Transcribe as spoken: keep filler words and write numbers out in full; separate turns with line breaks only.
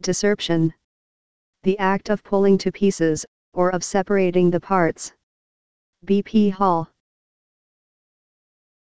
Discerption. The act of pulling to pieces, or of separating the parts. B P Hall.